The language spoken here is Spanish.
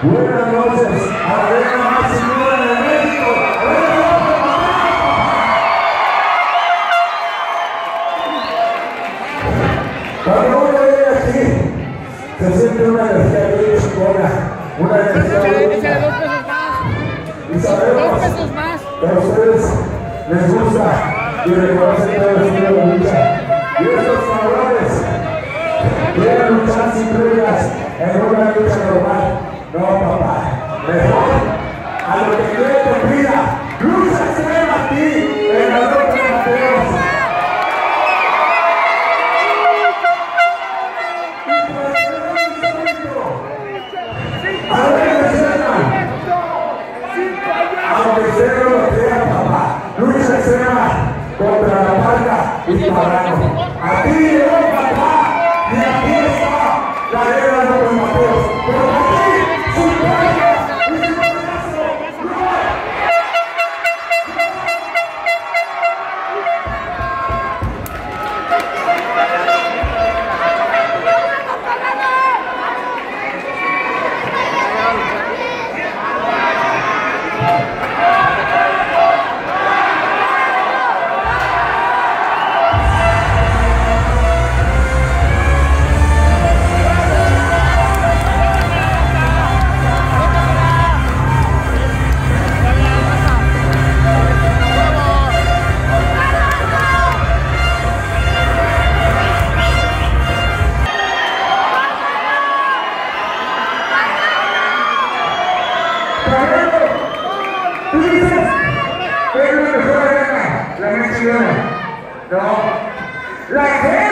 Buenas noches, Arena más segura de México. Cuando uno viene aquí, se siente una energía bien chingona, una energía bien. Échale 2 pesos más. Y sabemos 2 pesos más. que a ustedes les gusta y reconocen todo el estilo de lucha. Y estos cabrones quieren luchar sin reglas en una lucha normal. No, papá. Mejor a lo que quiere te pida. Lucha extrema a ti en la lucha de Mateos. A ver, aunque usted no lo crea, papá, lucha extrema contra la palca y Pagano. Aquí llegó papá y aquí está la guerra de los Mateos. Pero aquí, su palca y su brazo. Tú dices, es la mejor arena, la más chingona. No, la gente.